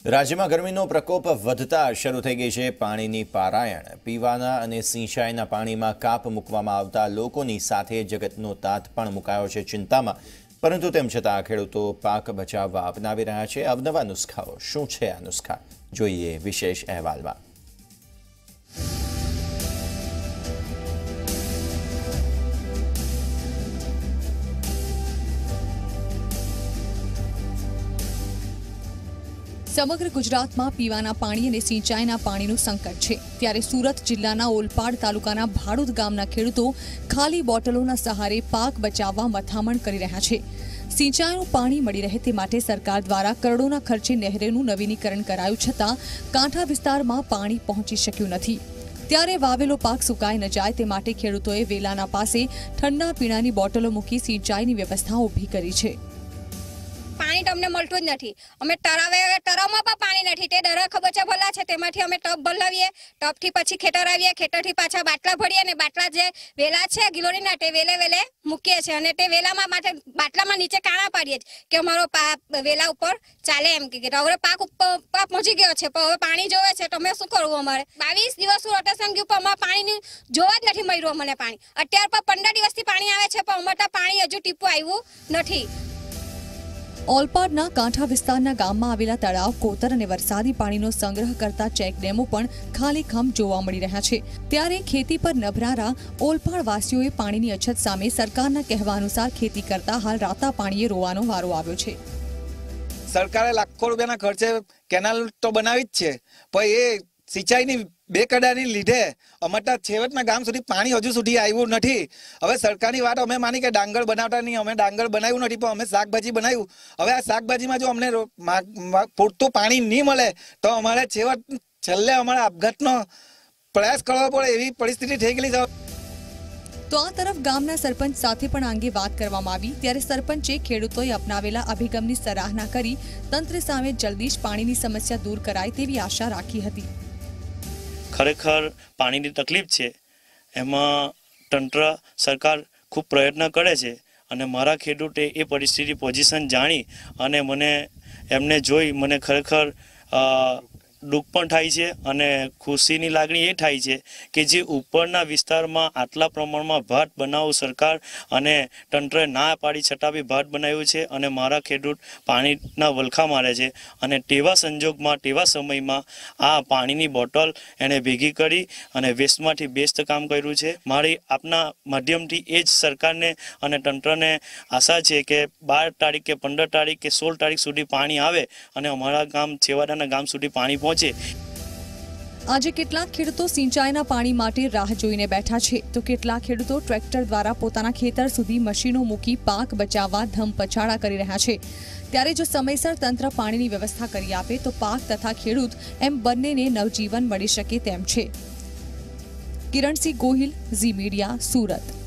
રાજ્યમાં ગરમીનો પ્રકોપ વધતા શરૂ થઈ ગઈ છે પાણીની પારાયણ। પીવાના અને સિંચાઈના પાણીમાં કાપ મૂકવામાં આવતા લોકોની સાથે જગતનો તાત પણ મુકાયો છે ચિંતામાં। પરંતુ તેમ છતાં ખેડૂતો પાક બચાવવા અપનાવી રહ્યા છે અવનવા નુસ્ખાઓ। શું છે આ નુસ્ખા, જોઈએ વિશેષ અહેવાલમાં। समग्र गुजरात में पीवाना पाणी अने सिंचाईना पाणीनुं संकट छे। त्यारे सूरत जिल्लाना ओलपाड तालुकाना भाड़ुद गामना खेडूतो खाली बोटलोना सहारे पाक बचाववा मथामण करी रह्या छे। सिंचाईनुं पाणी मळी रहे ते माटे सरकार द्वारा करोड़ोना खर्चे नहेरनुं नवीनीकरण करायुं छतां कांठा विस्तारमां पाणी पहोंची शक्युं नथी। त्यारे वावेलो पाक सुकाई न जाय ते माटे खेडूतोए वेलाना पासे ठंडा पीणानी बोटलो मूकी सिंचाईनी व्यवस्था ऊभी करी छे। पाणी तमने मळतुं ज नथी। अमे तरावमां पण पाणी नथी। ते दरा खबचा भला छे तेमांथी अमे टब भरावीए, टबथी पछी खेतर आवीए, खेतरथी पाछा बाटला भरीए अने बाटला जे वेला छे गिलोरीना ते वेले वेले मूकीए छे अने ते वेलामां माटे बाटलामां नीचे काणा पाडीए के अमारो वेला उपर चाले एम के हवे पाक उपर पहोंची गयो छे पण हवे पाणी जोवे छे तो अमे शुं करवुं। अमारे 22 दिवस रोटेशन गयुं पण अमारे पाणी जोवा ज नथी मळ्युं। अमने पाणी अत्यार पर 15 दिवसथी पाणी आवे छे पण अमारे पाणी हजू टीपું આવ્યું નથી। ओलपाडना कांठा विस्तारना गाममां आवेला तळाव, कोतर अने वरसादी पाणीनो संग्रह करता चेकडेमो पण खालीखम जोवा मळी रह्या छे। त्यारे खेती पर नभरारा ओलपाडवासीओए पाणीनी अछत सामे सरकारना कहेवा अनुसार खेती करता हाल राता पाणीए रोવાનો वारो આવ્યો છે। सरकारे लाखों रूपियाना खर्चे केनाल तो बनावी ज छे पण ए सिंचाईनी बेकडानी लीधे अमरता छेवटना गाम सुधी पाणी हजू सुधी आव्युं नथी। हवे सरकारनी वात अमे मानी के डांगर बनावता नहीं, अमे डांगर बनाव्युं नथी पण अमे शाकभाजी बनाव्युं। हवे आ शाकभाजीमां जो अमने पूरतुं पाणी नहीं मळे तो अमारे छेल्ले अमारे आपघातनो प्रयास करवो पड़े एवी परिस्थिति थई गई छे। तो आ तरफ गामना सरपंच साथे पण अंगे बात करवामां आवी त्यारे सरपंचे खेडूतोए अपनावेला अभिगमनी सराहना करी तंत्र सामे जल्दी ज पाणीनी समस्या दूर कराय तेवी आशा राखी हती। खरेखर पाणीनी तकलीफ छे, एमां तंत्र सरकार खूब प्रयत्न करे छे अने मारा खेडूते ए परिस्थिति पोजिशन जाणी अने मने एमने जोई मने खरेखर दुख पण थाय छे अने खुशीनी लागणी ए थाय छे के जे उपरना विस्तारमां आटला प्रमाणमां भात बनावो सरकार अने तंत्रे ना पाडी छतां बी भात बनाव्युं छे अने मारा खेडूत पाणीना वलखा मारे छे अने तेवा संजोगमां तेवा समयमां आ पाणीनी बोटल एणे भेगी करी अने वेस्टमांथी बेस्ट काम कर्युं छे। मारी आपना माध्यमथी ए ज सरकारने अने तंत्रने आशा छे के 12 तारीख के 15 तारीख के 16 तारीख सुधी पाणी आवे अने अमारा गाम छेवाडाना गाम सुधी पाणी पहोंचे। આજે કેટલાક ખેડૂતો સિંચાઈના પાણી માટે રાહ જોઈને બેઠા છે તો કેટલાક ખેડૂતો ટ્રેક્ટર દ્વારા પોતાના ખેતર સુધી મશીનો મૂકી પાક બચાવવા ધમપછાડા કરી રહ્યા છે। ત્યારે જો સમયસર તંત્ર પાણીની વ્યવસ્થા કરી આપે તો પાક તથા ખેડૂત એમ બંનેને નવજીવન મળી શકે તેમ છે। Kiransinh Gohil, Zee media, Surat.